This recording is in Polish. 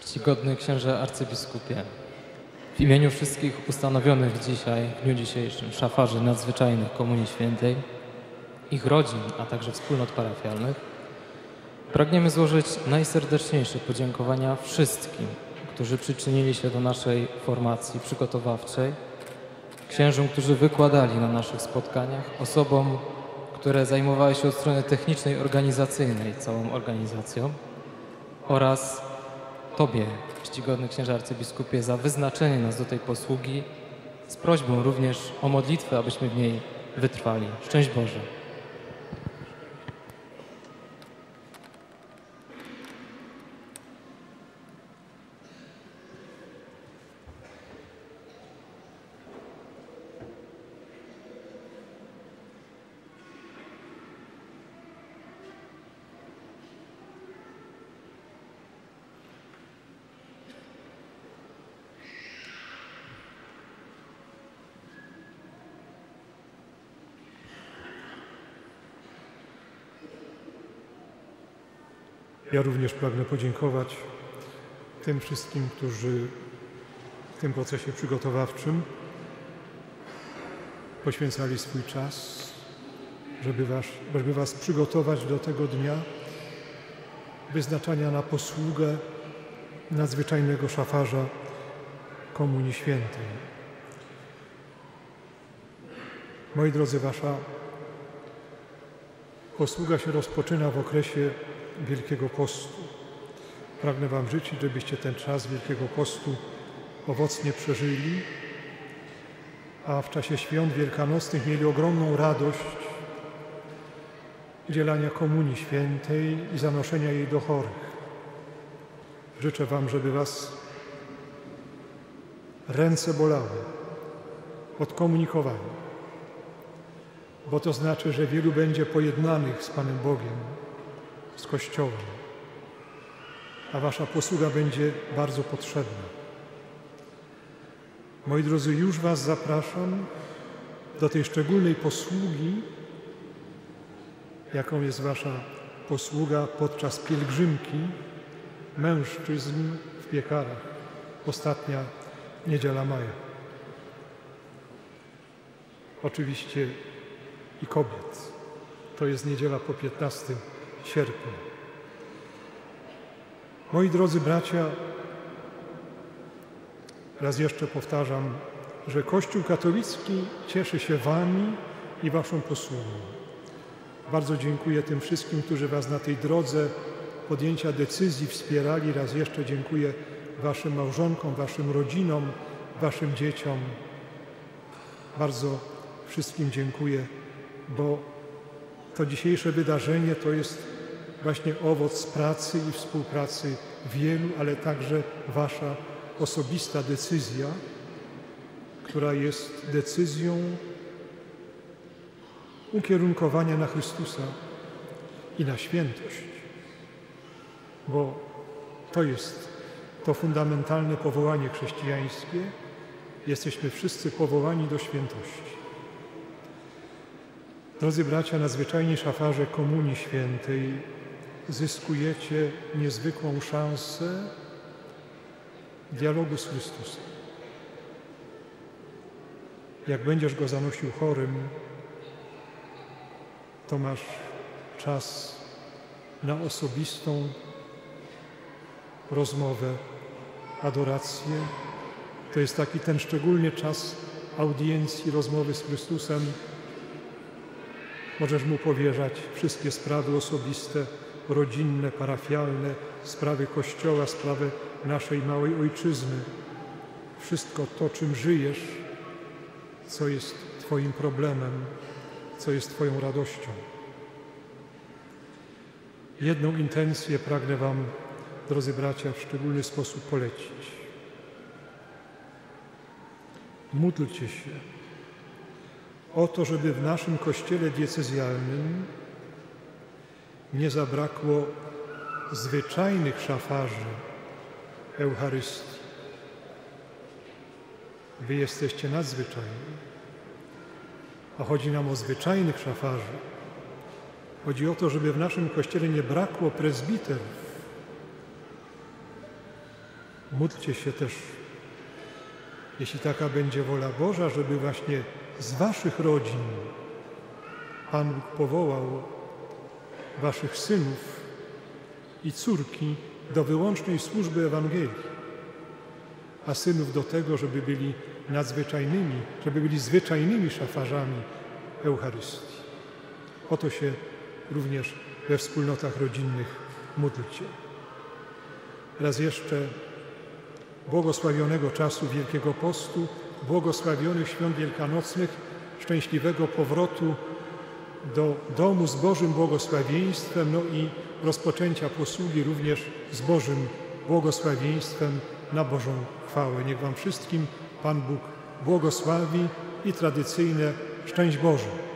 Czcigodny księże arcybiskupie, w imieniu wszystkich ustanowionych dzisiaj, w dniu dzisiejszym, szafarzy nadzwyczajnych Komunii Świętej, ich rodzin, a także wspólnot parafialnych, pragniemy złożyć najserdeczniejsze podziękowania wszystkim, którzy przyczynili się do naszej formacji przygotowawczej, księżom, którzy wykładali na naszych spotkaniach, osobom, które zajmowały się od strony technicznej, organizacyjnej całą organizacją oraz Tobie, czcigodny księże arcybiskupie, za wyznaczenie nas do tej posługi z prośbą również o modlitwę, abyśmy w niej wytrwali. Szczęść Boże. Ja również pragnę podziękować tym wszystkim, którzy w tym procesie przygotowawczym poświęcali swój czas, żeby Was przygotować do tego dnia wyznaczania na posługę nadzwyczajnego szafarza Komunii Świętej. Moi drodzy, Wasza posługa się rozpoczyna w okresie Wielkiego Postu. Pragnę Wam życzyć, żebyście ten czas Wielkiego Postu owocnie przeżyli, a w czasie świąt wielkanocnych mieli ogromną radość udzielania Komunii Świętej i zanoszenia jej do chorych. Życzę Wam, żeby Was ręce bolały od komunikowania, bo to znaczy, że wielu będzie pojednanych z Panem Bogiem, z Kościołem, a Wasza posługa będzie bardzo potrzebna. Moi drodzy, już Was zapraszam do tej szczególnej posługi, jaką jest Wasza posługa podczas pielgrzymki mężczyzn w Piekarach. Ostatnia niedziela maja. Oczywiście i kobiet. To jest niedziela po 15 sierpnia. Moi drodzy bracia, raz jeszcze powtarzam, że Kościół katolicki cieszy się Wami i Waszą posługą. Bardzo dziękuję tym wszystkim, którzy Was na tej drodze podjęcia decyzji wspierali. Raz jeszcze dziękuję Waszym małżonkom, Waszym rodzinom, Waszym dzieciom. Bardzo wszystkim dziękuję, bo to dzisiejsze wydarzenie to jest właśnie owoc pracy i współpracy wielu, ale także Wasza osobista decyzja, która jest decyzją ukierunkowania na Chrystusa i na świętość, bo to jest to fundamentalne powołanie chrześcijańskie. Jesteśmy wszyscy powołani do świętości. Drodzy bracia, nadzwyczajni szafarze Komunii Świętej, zyskujecie niezwykłą szansę dialogu z Chrystusem. Jak będziesz Go zanosił chorym, to masz czas na osobistą rozmowę, adorację. To jest taki ten szczególny czas audiencji, rozmowy z Chrystusem. Możesz Mu powierzać wszystkie sprawy osobiste, rodzinne, parafialne, sprawy Kościoła, sprawy naszej małej ojczyzny. Wszystko to, czym żyjesz, co jest Twoim problemem, co jest Twoją radością. Jedną intencję pragnę Wam, drodzy bracia, w szczególny sposób polecić. Módlcie się o to, żeby w naszym Kościele diecezjalnym nie zabrakło zwyczajnych szafarzy Eucharystii. Wy jesteście nadzwyczajni, a chodzi nam o zwyczajnych szafarzy. Chodzi o to, żeby w naszym Kościele nie brakło prezbiterów, Módlcie się też, jeśli taka będzie wola Boża, żeby właśnie z waszych rodzin Pan Bóg powołał waszych synów i córki do wyłącznej służby Ewangelii, a synów do tego, żeby byli nadzwyczajnymi, żeby byli zwyczajnymi szafarzami Eucharystii. O to się również we wspólnotach rodzinnych módlcie. Raz jeszcze błogosławionego czasu Wielkiego Postu, błogosławionych świąt wielkanocnych, szczęśliwego powrotu do domu z Bożym błogosławieństwem, no i rozpoczęcia posługi również z Bożym błogosławieństwem na Bożą chwałę. Niech wam wszystkim Pan Bóg błogosławi i tradycyjne szczęść Boże.